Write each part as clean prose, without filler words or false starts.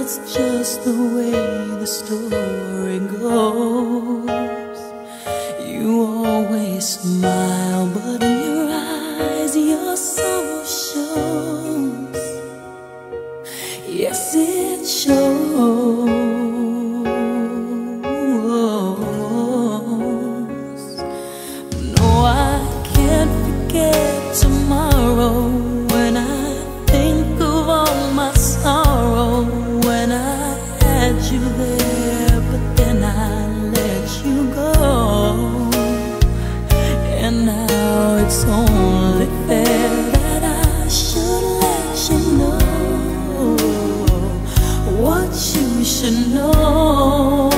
just the way the story goes. You always smile, but in your eyes your soul shows. Yes, it shows. No, I can't forget tomorrow when I think of all my sorrow. When I had you there, but then I let you go. And now it's only fair that I should let you know what you should know.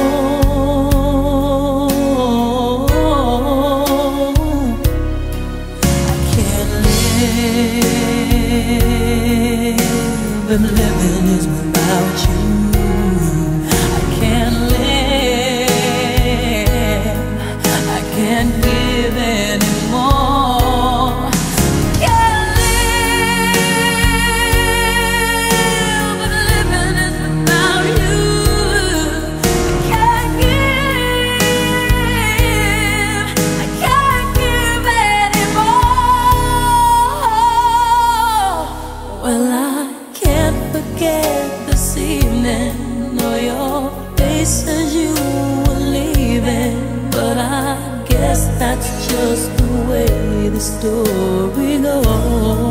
I can't live if living is without you. I can't live, I can't give anymore. Can't live if living is without you. I can't give anymore. Well, I can't forget this evening, or your face as you were leaving. But I guess that's just the way the story goes.